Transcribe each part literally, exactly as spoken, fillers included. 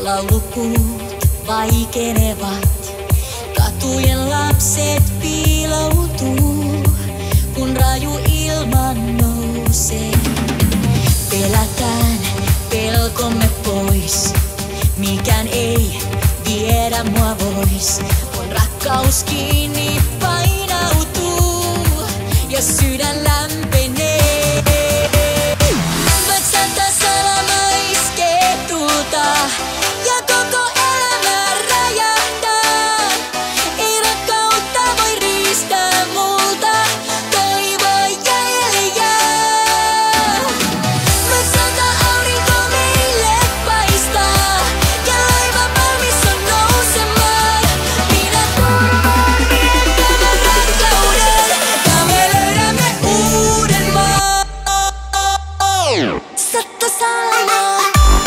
Laulupuut vaikenevat, katujen lapset piiloutuu, kun raju ilman nousee. Pelätään pelkomme pois, mikään ei viedä mua vois, kun rakkaus kiinni painautuu ja sydän lämpenee. Maksata salama iskee tulta ja koko elämä räjähtää. Ei rakkautta voi riistää multa, toivo jäljelle jää. Maksata aurinko meille paistaa ja laiva valmis on nousemaan. Minä tuon tämän rakkauden ja me löydämme uuden maan. Satto Salama.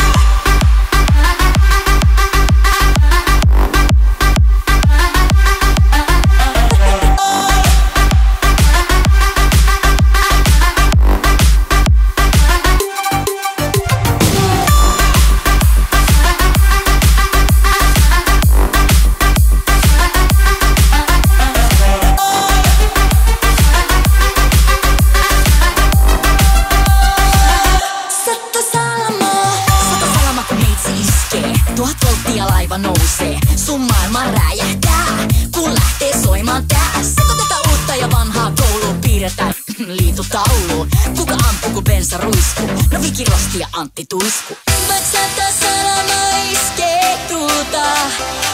Tuhat volttia laiva nousee, sun maailma räjähtää, kun lähtee soimaan tää. Sekoitetaan uutta ja vanhaa kouluun, piirretään liitutaulu. Kuka ampuu kun bensa ruiskuu? No Viki Rosti ja Antti Tuisku. Maksata salama iskee tulta